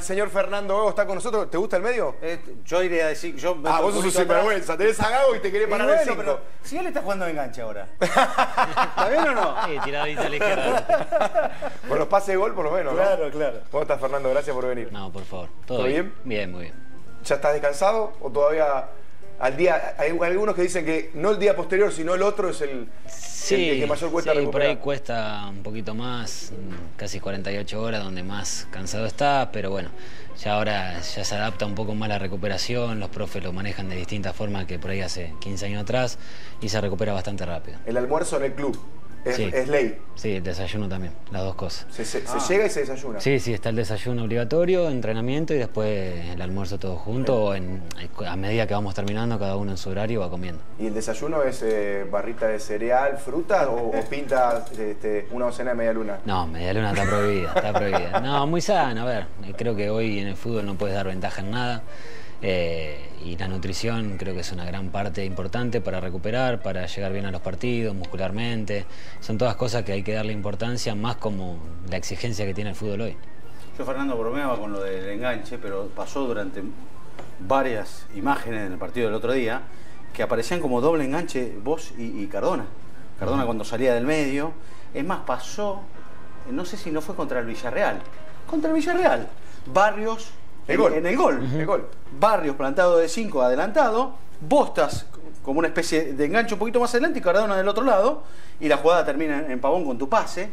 Señor Fernando Gago está con nosotros. ¿Te gusta el medio? Yo iría a decir... Vos sos un sinvergüenza. Tenés a Gago y te querés parar el 5. Pero si él está jugando de enganche ahora. ¿Está bien o no? Sí, tiradita a la izquierda. Con los pases de gol, por lo menos, Claro, ¿no? claro. ¿Cómo estás, Fernando? Gracias por venir. No, por favor. ¿Todo bien? Bien, muy bien. ¿Ya estás descansado o todavía al día? Hay algunos que dicen que no el día posterior, sino el otro es el que mayor cuesta recuperar. Por ahí cuesta un poquito más, casi 48 horas donde más cansado está, pero bueno, ya ahora ya se adapta un poco más la recuperación, los profes lo manejan de distintas formas que por ahí hace 15 años atrás y se recupera bastante rápido. El almuerzo en el club. Sí. Es ley. Sí, el desayuno también, las dos cosas. Se llega y se desayuna. Sí, está el desayuno obligatorio, entrenamiento y después el almuerzo todo junto o a medida que vamos terminando, cada uno en su horario va comiendo. ¿Y el desayuno es barrita de cereal, fruta o pinta una docena de media luna? No, media luna está prohibida, está prohibida. No, muy sana, a ver, creo que hoy en el fútbol no puedes dar ventaja en nada. Y la nutrición creo que es una gran parte importante para recuperar, para llegar bien a los partidos, muscularmente. Son todas cosas que hay que darle importancia, más como la exigencia que tiene el fútbol hoy. Yo, Fernando, bromeaba con lo del enganche, pero pasó durante varias imágenes en el partido del otro día que aparecían como doble enganche vos y Cardona. Cardona cuando salía del medio. Es más, pasó, no sé si no fue contra el Villarreal. Contra el Villarreal. Barrios... En el gol. El gol. Barrios plantado de 5 adelantado, vos estás como una especie de enganche un poquito más adelante y Cardona del otro lado, y la jugada termina en Pavón con tu pase.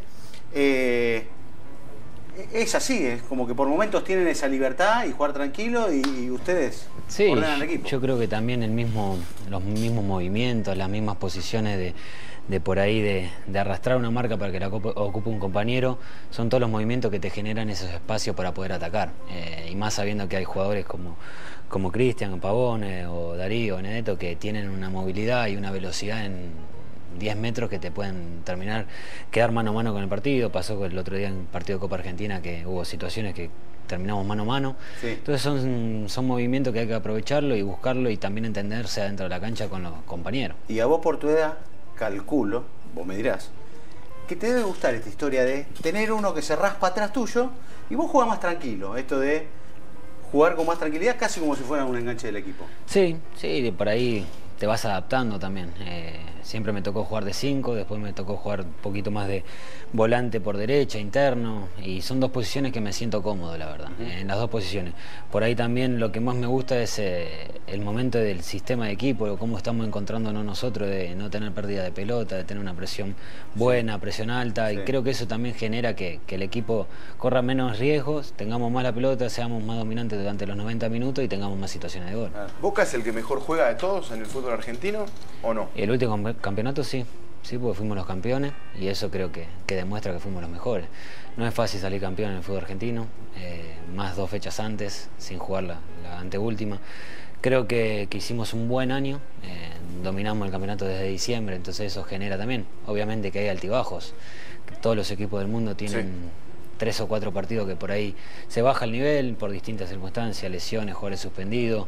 Es así, es como que por momentos tienen esa libertad y jugar tranquilo y ustedes ordenan el equipo. Yo creo que también los mismos movimientos, las mismas posiciones de por ahí de arrastrar una marca para que la ocupe un compañero, son todos los movimientos que te generan esos espacios para poder atacar. Y más sabiendo que hay jugadores como Cristian, Pavón o Darío, Benedetto, que tienen una movilidad y una velocidad en 10 metros que te pueden quedar mano a mano con el partido. Pasó el otro día en el partido de Copa Argentina que hubo situaciones que terminamos mano a mano. Sí. Entonces son movimientos que hay que aprovecharlo y buscarlo y también entenderse adentro de la cancha con los compañeros. Y a vos por tu edad, calculo, vos me dirás, que te debe gustar esta historia de tener uno que se raspa atrás tuyo y vos jugás más tranquilo, esto de jugar con más tranquilidad, casi como si fuera un enganche del equipo. Sí, por ahí te vas adaptando también. Siempre me tocó jugar de 5, después me tocó jugar un poquito más de volante por derecha, interno, y son dos posiciones que me siento cómodo, la verdad, en las dos posiciones. Por ahí también lo que más me gusta es el momento del sistema de equipo, cómo estamos encontrándonos nosotros, de no tener pérdida de pelota, de tener una presión buena, presión alta, y creo que eso también genera que el equipo corra menos riesgos, tengamos más la pelota, seamos más dominantes durante los 90 minutos y tengamos más situaciones de gol. ¿Boca es el que mejor juega de todos en el fútbol argentino o no? El último campeonato sí, porque fuimos los campeones y eso creo que demuestra que fuimos los mejores. No es fácil salir campeón en el fútbol argentino, más 2 fechas antes, sin jugar la anteúltima. Creo que hicimos un buen año, dominamos el campeonato desde diciembre, entonces eso genera también, obviamente que hay altibajos. Todos los equipos del mundo tienen 3 o 4 partidos que por ahí se baja el nivel por distintas circunstancias, lesiones, jugadores suspendidos,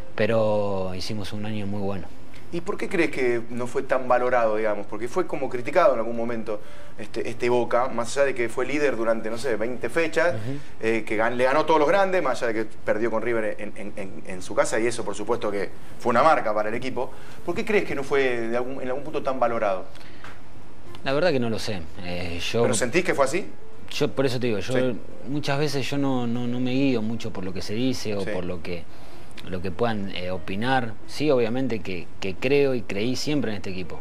pero hicimos un año muy bueno. ¿Y por qué crees que no fue tan valorado, digamos? Porque fue como criticado en algún momento este Boca, más allá de que fue líder durante, no sé, 20 fechas, que le ganó todos los grandes, más allá de que perdió con River en su casa, y eso por supuesto que fue una marca para el equipo. ¿Por qué crees que no fue en algún punto tan valorado? La verdad que no lo sé. ¿Pero sentís que fue así? Yo por eso te digo, muchas veces yo no me guío mucho por lo que se dice o por lo que puedan opinar. Sí, obviamente que creo y creí siempre en este equipo.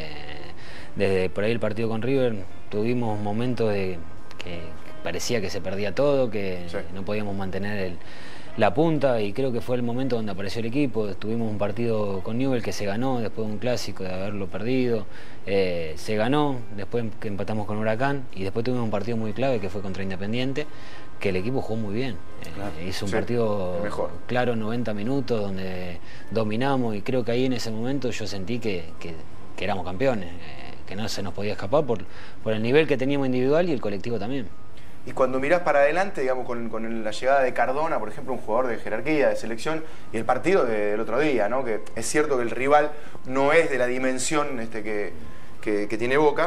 Desde por ahí el partido con River tuvimos momentos de que parecía que se perdía todo, que no podíamos mantener la punta, y creo que fue el momento donde apareció el equipo. Tuvimos un partido con Newell's que se ganó después de un clásico, de haberlo perdido. Se ganó después que empatamos con Huracán, y después tuvimos un partido muy clave que fue contra Independiente, que el equipo jugó muy bien. Hizo un partido claro, 90 minutos, donde dominamos, y creo que ahí en ese momento yo sentí que éramos campeones, que no se nos podía escapar por el nivel que teníamos individual y el colectivo también. Y cuando mirás para adelante, digamos, con la llegada de Cardona, por ejemplo, un jugador de jerarquía, de selección, y el partido del otro día, ¿no? Que es cierto que el rival no es de la dimensión que tiene Boca,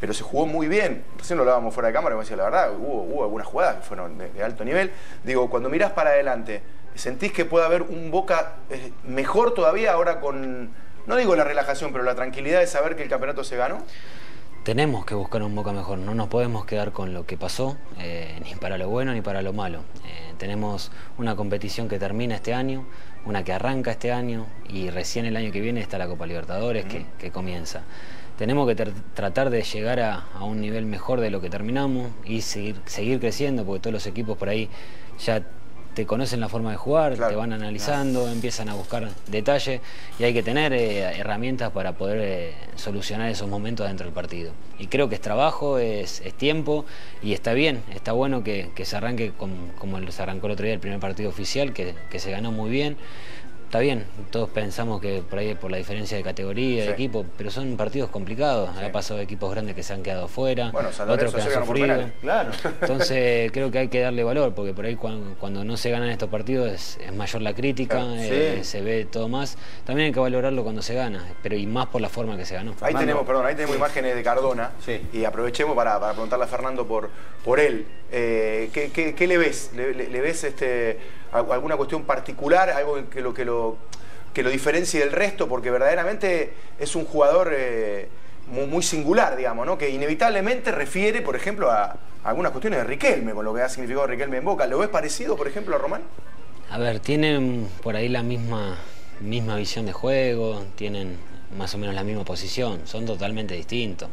pero se jugó muy bien. Recién lo hablábamos fuera de cámara y me decía, la verdad, hubo algunas jugadas que fueron de alto nivel. Digo, cuando mirás para adelante, ¿sentís que puede haber un Boca mejor todavía ahora con, no digo la relajación, pero la tranquilidad de saber que el campeonato se ganó? Tenemos que buscar un Boca mejor, no nos podemos quedar con lo que pasó, ni para lo bueno ni para lo malo. Tenemos una competición que termina este año, una que arranca este año y recién el año que viene está la Copa Libertadores que comienza. Tenemos que tratar de llegar a un nivel mejor de lo que terminamos y seguir creciendo, porque todos los equipos por ahí ya te conocen la forma de jugar, claro, te van analizando, empiezan a buscar detalles y hay que tener herramientas para poder solucionar esos momentos dentro del partido. Y creo que es trabajo, es tiempo y está bien, está bueno que se arranque como se arrancó el otro día el primer partido oficial, que se ganó muy bien. Está bien, todos pensamos que por ahí por la diferencia de categoría, de equipo, pero son partidos complicados. Ha pasado equipos grandes que se han quedado fuera, otros que han sufrido. Claro. Entonces creo que hay que darle valor, porque por ahí cuando no se ganan estos partidos es mayor la crítica, se ve todo más. También hay que valorarlo cuando se gana, pero y más por la forma que se ganó. Ahí tenemos imágenes de Cardona y aprovechemos para preguntarle a Fernando por él. ¿Qué le ves? ¿Le ves alguna cuestión particular, algo que lo diferencie del resto? Porque verdaderamente es un jugador muy singular, digamos, ¿no? Que inevitablemente refiere, por ejemplo, a algunas cuestiones de Riquelme, con lo que ha significado Riquelme en Boca. ¿Lo ves parecido, por ejemplo, a Román? A ver, tienen por ahí la misma visión de juego, tienen más o menos la misma posición, son totalmente distintos.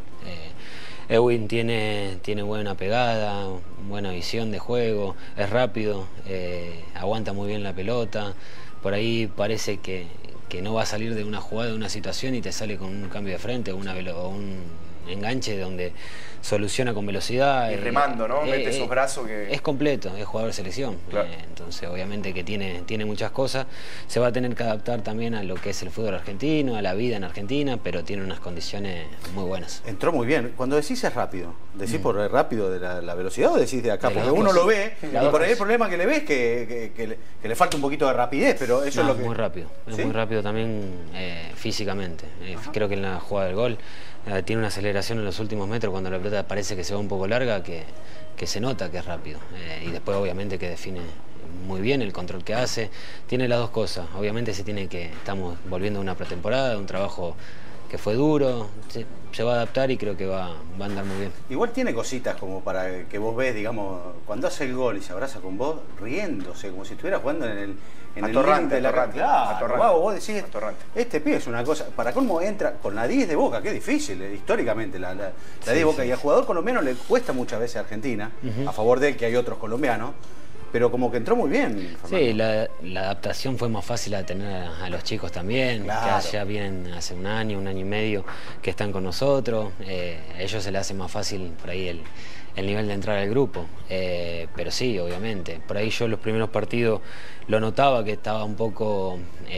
Ewin tiene buena pegada, buena visión de juego, es rápido, aguanta muy bien la pelota. Por ahí parece que no va a salir de una jugada, de una situación y te sale con un cambio de frente o un enganche donde soluciona con velocidad. Y remando, ¿no? Mete esos brazos que... Es completo, es jugador de selección. Claro. Entonces, obviamente que tiene muchas cosas. Se va a tener que adaptar también a lo que es el fútbol argentino, a la vida en Argentina, pero tiene unas condiciones muy buenas. Entró muy bien. Cuando decís es rápido, ¿decís por rápido de la velocidad o decís de acá? Porque uno lo ve y por ahí el problema que le ves es que le falta un poquito de rapidez, pero eso es lo que... Muy rápido, es muy rápido también físicamente. Creo que en la jugada del gol tiene una aceleración en los últimos metros cuando la pelota parece que se va un poco larga, que se nota que es rápido. Y después obviamente que define muy bien el control que hace. Tiene las dos cosas. Obviamente estamos volviendo a una pretemporada, un trabajo que fue duro, se va a adaptar y creo que va a andar muy bien. Igual tiene cositas como para que vos ves, digamos, cuando hace el gol y se abraza con vos, riéndose, como si estuviera jugando en el Atorrante, de la Claro, wow, vos decís, este pibe es una cosa, para cómo entra con la 10 de Boca, que es difícil, históricamente la 10 de Boca, y al jugador colombiano le cuesta muchas veces a Argentina, a favor de él que hay otros colombianos, pero como que entró muy bien, Fernando. Sí, la adaptación fue más fácil a tener a los chicos también, claro, que ya vienen hace un año y medio que están con nosotros. A ellos se les hace más fácil por ahí el nivel de entrar al grupo. Pero sí, obviamente. Por ahí yo los primeros partidos lo notaba que estaba un poco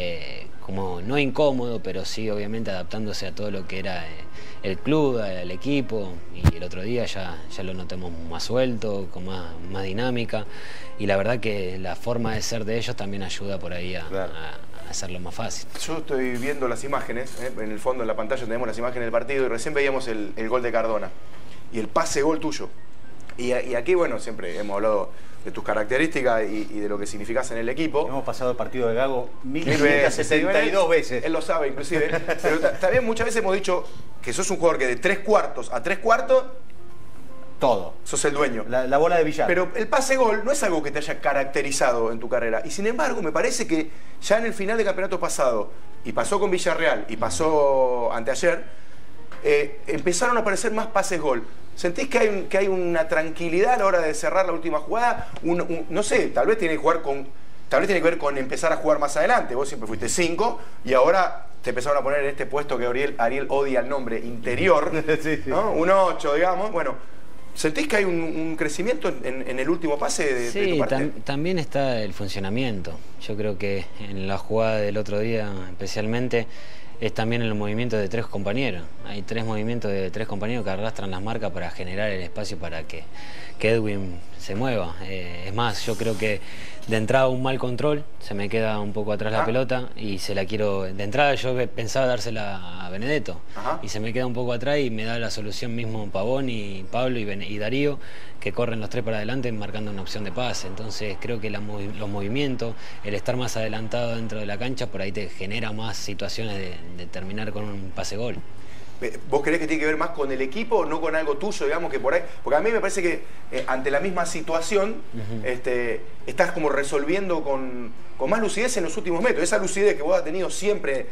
como no incómodo, pero sí obviamente adaptándose a todo lo que era el club, el equipo, y el otro día ya lo notamos más suelto, con más dinámica, y la verdad que la forma de ser de ellos también ayuda por ahí a hacerlo más fácil. Yo estoy viendo las imágenes, en el fondo en la pantalla tenemos las imágenes del partido y recién veíamos el gol de Cardona y el pase-gol tuyo. Y aquí, bueno, siempre hemos hablado de tus características y de lo que significás en el equipo. Hemos pasado el partido de Gago 1572 veces. Él lo sabe, inclusive. Pero también muchas veces hemos dicho que sos un jugador que de 3 cuartos a 3 cuartos... Todo. Sos el dueño. La bola de billar. Pero el pase-gol no es algo que te haya caracterizado en tu carrera. Y sin embargo, me parece que ya en el final del campeonato pasado, y pasó con Villarreal, y pasó anteayer, empezaron a aparecer más pases-gol. ¿Sentís que hay una tranquilidad a la hora de cerrar la última jugada? No sé, tal vez tiene que ver con empezar a jugar más adelante. Vos siempre fuiste 5 y ahora te empezaron a poner en este puesto que Ariel odia el nombre, interior, sí. ¿No? Un 8, digamos. Bueno, ¿sentís que hay un crecimiento en el último pase de tu parte? También está el funcionamiento. Yo creo que en la jugada del otro día especialmente es también el movimiento de 3 compañeros. Hay 3 movimientos de 3 compañeros que arrastran las marcas para generar el espacio para que Edwin se mueva. Es más, yo creo que de entrada un mal control, se me queda un poco atrás la pelota y se la quiero... De entrada yo pensaba dársela a Benedetto y se me queda un poco atrás y me da la solución mismo Pavón y Pablo y Darío, que corren los tres para adelante marcando una opción de pase. Entonces creo que los movimientos, el estar más adelantado dentro de la cancha, por ahí te genera más situaciones de terminar con un pase-gol. ¿Vos creés que tiene que ver más con el equipo o no con algo tuyo, digamos, que por ahí? Porque a mí me parece que ante la misma situación estás como resolviendo con más lucidez en los últimos metros. Esa lucidez que vos has tenido siempre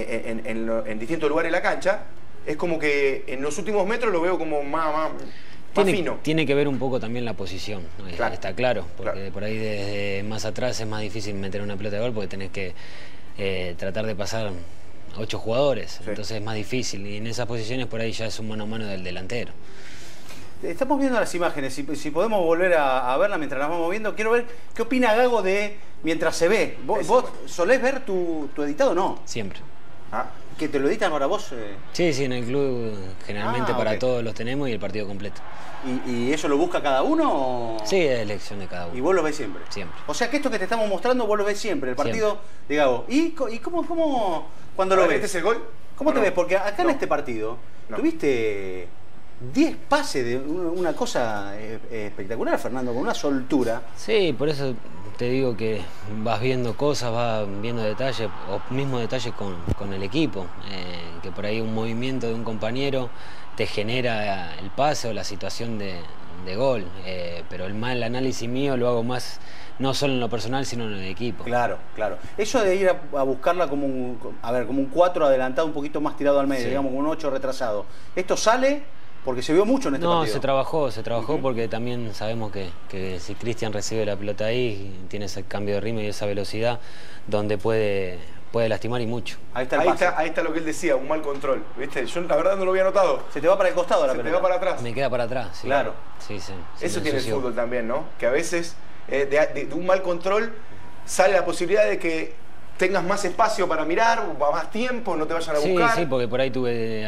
en distintos lugares de la cancha, es como que en los últimos metros lo veo como más fino. Tiene que ver un poco también la posición, ¿no? Claro. Está claro, porque por ahí desde más atrás es más difícil meter una pelota de gol porque tenés que tratar de pasar 8 jugadores, sí. Entonces es más difícil y en esas posiciones por ahí ya es un mano a mano del delantero. Estamos viendo las imágenes, si podemos volver a verlas mientras las vamos viendo. Quiero ver qué opina Gago de mientras se ve. ¿Vos solés ver tu editado o no? Siempre. ¿Que te lo editan ahora vos? Sí, en el club generalmente para todos los tenemos y el partido completo. ¿Y eso lo busca cada uno? Sí, es elección de cada uno. ¿Y vos lo ves siempre? Siempre. O sea que esto que te estamos mostrando vos lo ves siempre, el partido de Gago. ¿Y cómo cuando lo ves? ¿Este es el gol? ¿Cómo te ves? Porque acá en este partido tuviste 10 pases de una cosa espectacular, Fernando, con una soltura. Sí, por eso te digo que vas viendo cosas, vas viendo detalles, o mismo detalles con el equipo, que por ahí un movimiento de un compañero te genera el pase o la situación de gol, pero el mal análisis mío lo hago más, no solo en lo personal, sino en el equipo. Claro. Eso de ir a buscarla como un 4 adelantado, un poquito más tirado al medio, digamos, como un 8 retrasado. ¿Esto sale? Porque se vio mucho en este partido. No, se trabajó porque también sabemos que si Cristian recibe la pelota ahí, tiene ese cambio de ritmo y esa velocidad, donde puede lastimar y mucho. Ahí está lo que él decía, un mal control, ¿viste? Yo la verdad no lo había notado. Se te va para el costado la pelota. Se te va para atrás. Me queda para atrás, sí. Claro. Sí. Eso tiene el fútbol también, ¿no? Que a veces de un mal control sale la posibilidad de que tengas más espacio para mirar, más tiempo, no te vayan a buscar. Sí, porque por ahí tuve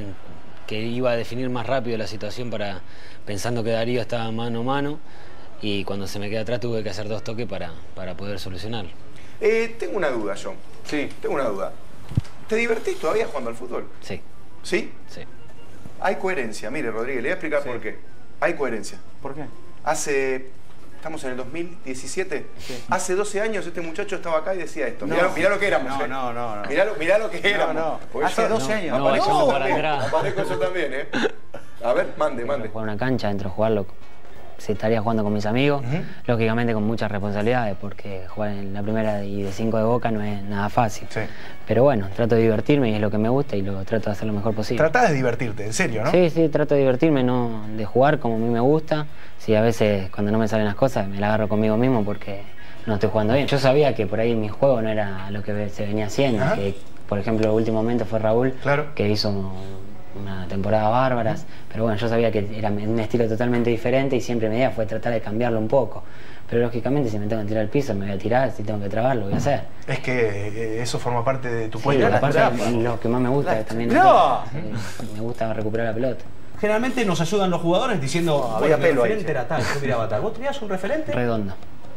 que iba a definir más rápido la situación pensando que Darío estaba mano a mano, y cuando se me queda atrás tuve que hacer 2 toques para poder solucionarlo. Tengo una duda, John. Sí, tengo una duda. ¿Te divertís todavía jugando al fútbol? Sí. ¿Sí? Sí. Hay coherencia. Mire, Rodríguez, le voy a explicar por qué. Hay coherencia. ¿Por qué? Estamos en el 2017. Sí. Hace 12 años este muchacho estaba acá y decía esto. Mirá lo que éramos. No. Mirá lo que éramos. Hace 12 años. Vayamos para atrás. Aparezco yo también, ¿eh? A ver, mande. Jugar una cancha, dentro de jugarlo, si estaría jugando con mis amigos, lógicamente con muchas responsabilidades, porque jugar en la primera y de 5 de Boca no es nada fácil. Sí. Pero bueno, trato de divertirme y es lo que me gusta y lo trato de hacer lo mejor posible. Tratás de divertirte, en serio, ¿no? Sí, trato de divertirme, no de jugar como a mí me gusta. Sí, a veces cuando no me salen las cosas me la agarro conmigo mismo porque no estoy jugando bien. Yo sabía que por ahí mi juego no era lo que se venía haciendo, que por ejemplo el último momento fue Raúl, que hizo una temporada bárbaras, pero bueno, yo sabía que era un estilo totalmente diferente y siempre mi idea fue tratar de cambiarlo un poco. Pero lógicamente si me tengo que tirar al piso me voy a tirar, si tengo que trabar lo voy a hacer. Es que eso forma parte de tu juego. Lo que más me gusta también me gusta recuperar la pelota. Generalmente nos ayudan los jugadores diciendo, había el pelo referente era tal, yo miraba tal. ¿Vos tenías un referente? Redondo.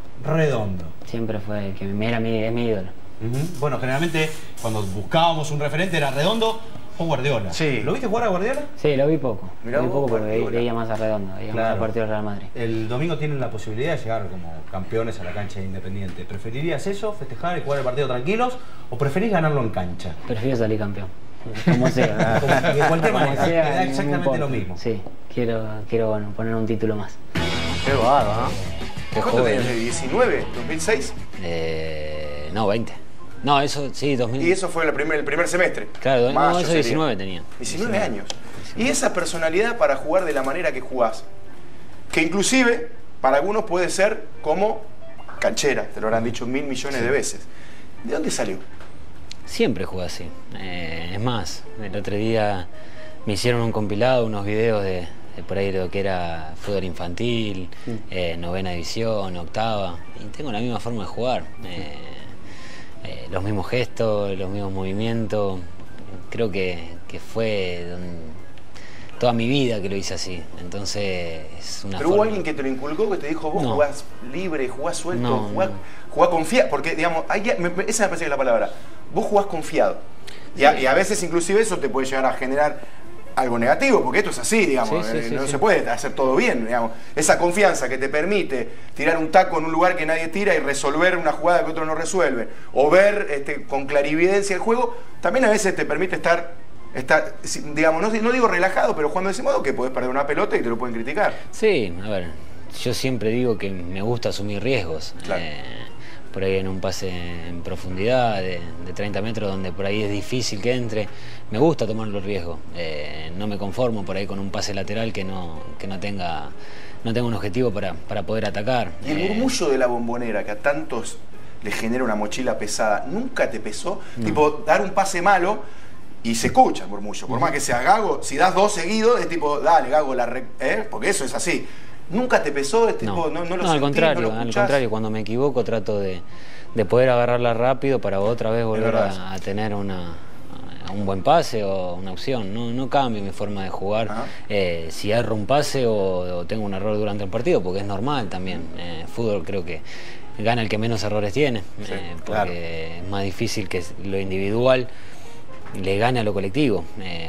Siempre fue es mi ídolo. Bueno, generalmente cuando buscábamos un referente era Redondo o Guardiola. Sí. ¿Lo viste jugar a Guardiola? Sí, lo vi poco. Lo vi poco porque veía más a Redondo, veía más a partido del Real Madrid. El domingo tienen la posibilidad de llegar como campeones a la cancha de Independiente. ¿Preferirías eso, festejar y jugar el partido tranquilos, o preferís ganarlo en cancha? Prefiero salir campeón. Como sea. De cualquier manera, da exactamente lo mismo. Sí, quiero bueno, poner un título más. Qué bárbaro, ¿no? ¿Cuánto tenías? ¿De 19? ¿2006? No, 20. No, eso sí, 2000. Y eso fue el primer semestre. Claro, no, eso 19 tenía. 19 años. 19. Y esa personalidad para jugar de la manera que jugás, que inclusive para algunos puede ser como canchera, te lo habrán dicho 1000 millones de veces. ¿De dónde salió? Siempre jugué así. Es más, el otro día me hicieron un compilado, unos videos de por ahí de lo que era fútbol infantil, novena división, octava, y tengo la misma forma de jugar. Los mismos gestos, los mismos movimientos. Creo que fue toda mi vida que lo hice así. Entonces es una Pero hubo alguien que te lo inculcó, que te dijo, vos No. jugás libre, jugás suelto, No, jugás confiado. Porque, digamos, esa me parece que es la palabra. Vos jugás confiado. Y a veces inclusive eso te puede llegar a generar algo negativo, porque esto es así, digamos, no se puede hacer todo bien, digamos. Esa confianza que te permite tirar un taco en un lugar que nadie tira y resolver una jugada que otros no resuelven, o ver con clarividencia el juego, también a veces te permite estar digamos, no digo relajado, pero jugando de ese modo que podés perder una pelota y te lo pueden criticar. Sí, a ver, yo siempre digo que me gusta asumir riesgos. Claro. Por ahí en un pase en profundidad de 30 metros donde por ahí es difícil que entre, me gusta tomar los riesgos. No me conformo por ahí con un pase lateral que no tenga un objetivo para poder atacar. Y el murmullo de la Bombonera, que a tantos les genera una mochila pesada, ¿nunca te pesó? No. Tipo, dar un pase malo y se escucha el murmullo. Por más que sea Gago, si das 2 seguidos, es tipo, dale, Gago, porque eso es así. ¿Nunca te pesó? Es tipo, no lo sentís, al contrario, no lo al escuchás? contrario, cuando me equivoco trato de poder agarrarla rápido para otra vez volver a tener un buen pase o una opción. No cambio mi forma de jugar si erro un pase o tengo un error durante el partido, porque es normal también. Fútbol creo que gana el que menos errores tiene, porque es más difícil que lo individual le gane a lo colectivo.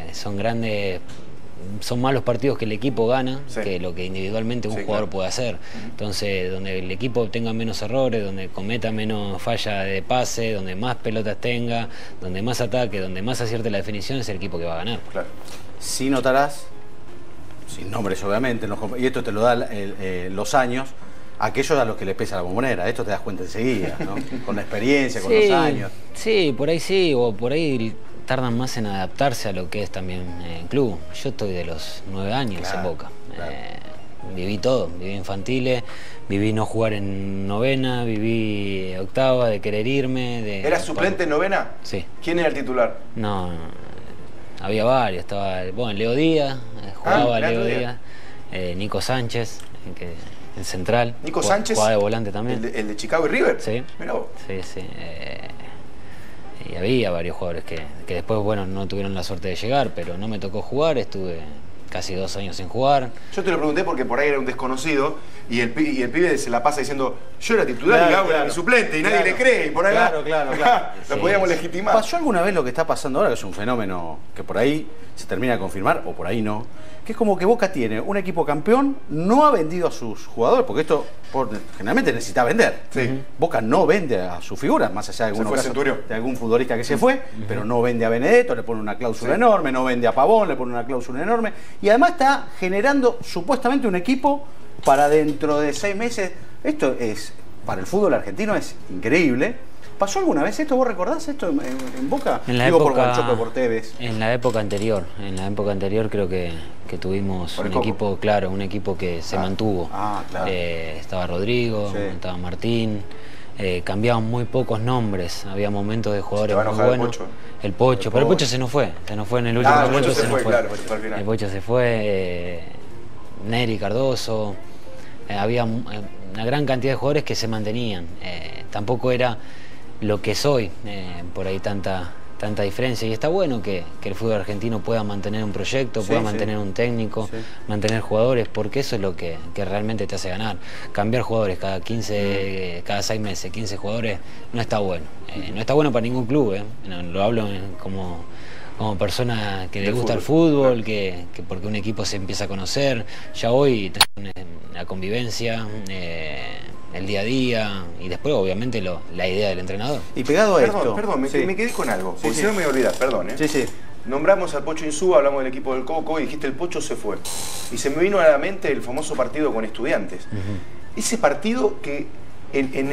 Son más los partidos que el equipo gana que lo que individualmente un jugador puede hacer. Entonces, donde el equipo tenga menos errores, donde cometa menos falla de pase, donde más pelotas tenga, donde más ataque, donde más acierte la definición, es el equipo que va a ganar. Claro. Sí notarás, sin nombres obviamente, y esto te lo da los años, aquellos a los que les pesa la Bombonera. Esto te das cuenta enseguida, ¿no? Con la experiencia, con los años. Sí, por ahí sí, o por ahí tardan más en adaptarse a lo que es también el club. Yo estoy de los 9 años en Boca. Viví todo, viví infantiles, viví no jugar en novena, viví octava, de querer irme. ¿Eras suplente en novena? Sí. ¿Quién era el titular? No, había varios. Estaba, Leo Díaz, jugaba Leo Díaz, Nico Sánchez, el central. Nico Sánchez. Jugaba de volante también. ¿El de Chicago y River? Sí. Mirá vos. Sí. Y había varios jugadores que después, no tuvieron la suerte de llegar, pero no me tocó jugar, estuve casi 2 años sin jugar. Yo te lo pregunté porque por ahí era un desconocido y el pibe se la pasa diciendo, yo era titular y Gago era mi suplente y nadie le cree. Y por ahí Claro. lo podíamos legitimar. ¿Pasó alguna vez lo que está pasando ahora, que es un fenómeno que por ahí se termina de confirmar, o por ahí no, que es como que Boca tiene un equipo campeón, no ha vendido a sus jugadores, porque esto generalmente necesita vender. Sí. Boca no vende a sus figuras, más allá de algún futbolista que se fue, pero no vende a Benedetto, le pone una cláusula enorme, no vende a Pavón, le pone una cláusula enorme, y además está generando supuestamente un equipo para dentro de 6 meses. Esto es, para el fútbol argentino es increíble. ¿Pasó alguna vez esto? ¿Vos recordás esto en Boca? En la Digo, época, por Gonchope, por Tevez. En la época anterior creo que tuvimos un equipo, un equipo que se mantuvo. Claro. Estaba Rodrigo, estaba Martín, cambiaban muy pocos nombres, había momentos de jugadores muy buenos. El Pocho, pero el Pocho se nos fue en el último momento. El Pocho se fue, claro, al final. El Pocho se fue, Neri Cardoso, había una gran cantidad de jugadores que se mantenían. Tampoco era lo que soy, por ahí tanta diferencia, y está bueno que el fútbol argentino pueda mantener un proyecto, pueda mantener un técnico, mantener jugadores, porque eso es lo que realmente te hace ganar. Cambiar jugadores cada 6 meses, 15 jugadores, no está bueno. No está bueno para ningún club, lo hablo como persona que le gusta el fútbol, que porque un equipo se empieza a conocer, ya hoy la convivencia, el día a día, y después obviamente la idea del entrenador. Y pegado a esto... Perdón, me quedé con algo, porque si no me voy a olvidar, perdón. Sí. Nombramos al Pocho Insúa, hablamos del equipo del Coco y dijiste el Pocho se fue. Y se me vino a la mente el famoso partido con Estudiantes. Ese partido que en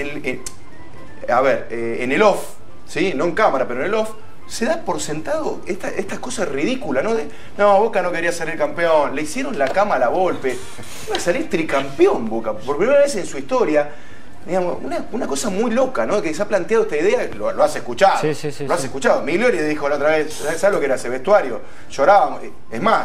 el off, ¿sí? No en cámara, pero en el off, se da por sentado estas cosas ridículas, ¿no? Boca no quería salir campeón, le hicieron la cama a la Volpe, iba a salir tricampeón Boca, por primera vez en su historia. Digamos, una cosa muy loca, ¿no? Que se ha planteado esta idea, lo has escuchado. Lo has escuchado. Migliori dijo la otra vez, ¿sabes lo que era ese vestuario? Llorábamos. Es más,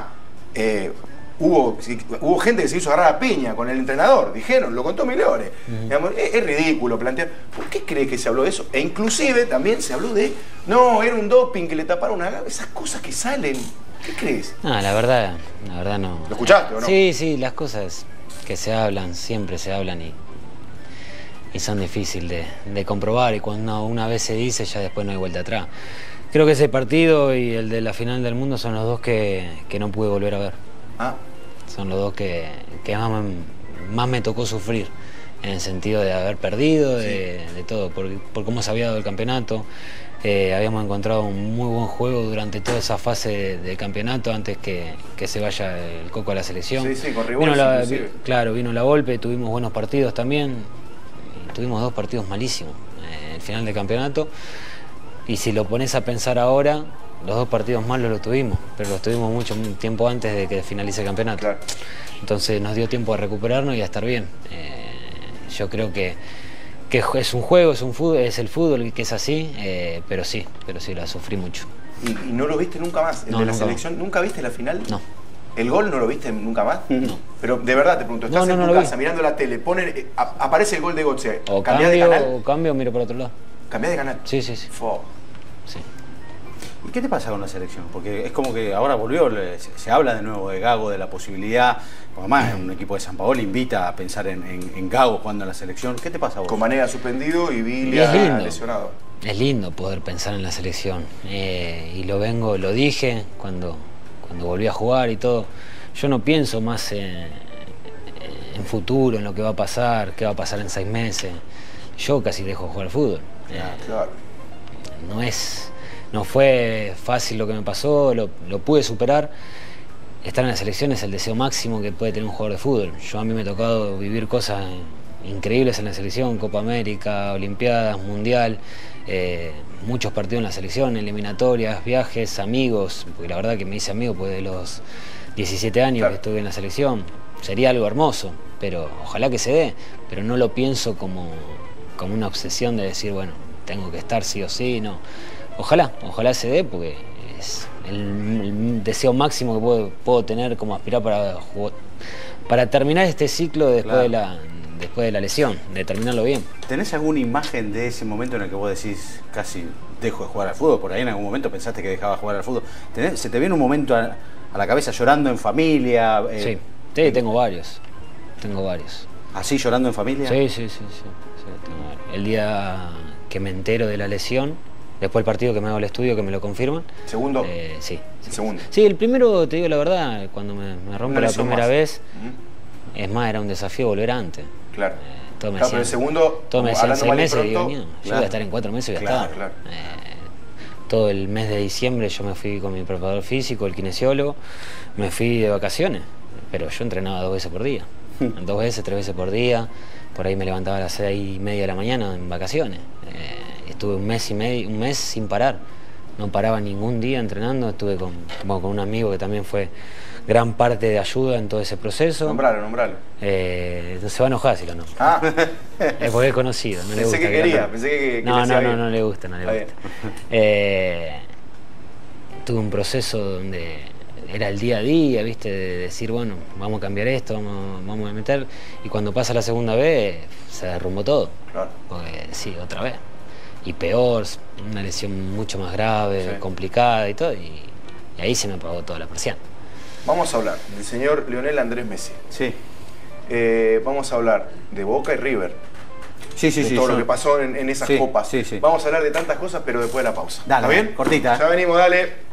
hubo gente que se hizo agarrar a piña con el entrenador, dijeron, lo contó Migliori. Digamos, es ridículo plantear. ¿Por qué crees que se habló de eso? E inclusive también se habló de, era un doping que le taparon esas cosas que salen. ¿Qué crees? No, la verdad no. ¿Lo escuchaste o no? Sí, sí, las cosas que se hablan, siempre se hablan y son difíciles de comprobar, y cuando una vez se dice ya después no hay vuelta atrás. Creo que ese partido y el de la final del mundo son los dos que no pude volver a ver. Ah, Son los dos que más me tocó sufrir, en el sentido de haber perdido, de todo, por cómo se había dado el campeonato. Habíamos encontrado un muy buen juego durante toda esa fase de campeonato antes que se vaya el Coco a la selección. Sí, sí, con Ribols inclusive. Claro, vino la Volpe, tuvimos buenos partidos también. Tuvimos 2 partidos malísimos en el final del campeonato. Y si lo pones a pensar ahora, los 2 partidos malos los tuvimos, pero los tuvimos mucho tiempo antes de que finalice el campeonato. Claro. Entonces nos dio tiempo a recuperarnos y a estar bien. Yo creo que es un juego, es el fútbol que es así, pero sí la sufrí mucho. ¿Y no lo viste nunca más? ¿El de la selección? ¿Nunca viste la final? No. ¿El gol no lo viste nunca más? No. Pero de verdad te pregunto, estás en tu casa mirando la tele, aparece el gol de Götze, O ¿cambiás de canal? O cambio o miro por otro lado. ¿Cambiás de canal? Sí. Sí. ¿Y qué te pasa con la selección? Porque es como que ahora volvió, se habla de nuevo de Gago, de la posibilidad. Además, un equipo de San Paolo invita a pensar en Gago jugando en la selección. ¿Qué te pasa a vos? Comanera suspendido y Vilia lesionado. Es lindo poder pensar en la selección. Y lo dije cuando volví a jugar y todo. Yo no pienso más en futuro, en lo que va a pasar, qué va a pasar en 6 meses. Yo casi dejo de jugar al fútbol. Claro. No fue fácil lo que me pasó, lo pude superar. Estar en la selección es el deseo máximo que puede tener un jugador de fútbol. A mí me ha tocado vivir cosas increíbles en la selección, Copa América, Olimpiadas, Mundial, muchos partidos en la selección, eliminatorias, viajes, amigos, porque la verdad que me hice amigo pues de los 17 años que estuve en la selección. Sería algo hermoso, pero ojalá que se dé, pero no lo pienso como una obsesión de decir, bueno, tengo que estar sí o sí, no. Ojalá se dé, porque es el deseo máximo que puedo tener como aspirar para terminar este ciclo después de la lesión, de terminarlo bien. ¿Tenés alguna imagen de ese momento en el que vos decís casi dejo de jugar al fútbol? Por ahí en algún momento pensaste que dejabas de jugar al fútbol. ¿Se te viene un momento a la cabeza llorando en familia? Sí, tengo varios. ¿Así llorando en familia? Sí. El día que me entero de la lesión, después del partido que me hago el estudio, que me lo confirman. ¿Segundo? Sí. ¿Segundo? Sí, el primero, te digo la verdad, cuando me rompo la primera vez, es más, era un desafío volver antes. Claro. Pero el segundo, todos me decían 6 meses, pronto, digo, yo voy a estar en 4 meses y voy a estar. Claro. Todo el mes de diciembre yo me fui con mi preparador físico, el kinesiólogo, me fui de vacaciones, pero yo entrenaba 2 veces por día. 2 veces, 3 veces por día, por ahí me levantaba a las 6:30 de la mañana en vacaciones. Estuve un mes sin parar, no paraba ningún día entrenando. Estuve con un amigo que también fue gran parte de ayuda en todo ese proceso. Nombralo. Se va a enojar si lo nombro. Es porque es conocido, no le gusta. Pensé que no le gusta. Tuve un proceso donde era el día a día, ¿viste? De decir, bueno, vamos a cambiar esto, vamos a meter. Y cuando pasa la segunda vez, se derrumbó todo. Claro. Porque sí, otra vez. Y peor, una lesión mucho más grave, complicada y todo. Y ahí se me apagó toda la persiana. Vamos a hablar del señor Lionel Andrés Messi. Sí. Vamos a hablar de Boca y River. Sí. Todo lo que pasó en esas copas. Sí. Vamos a hablar de tantas cosas, pero después de la pausa. Dale, ¿Está bien? Cortita. Ya venimos, dale.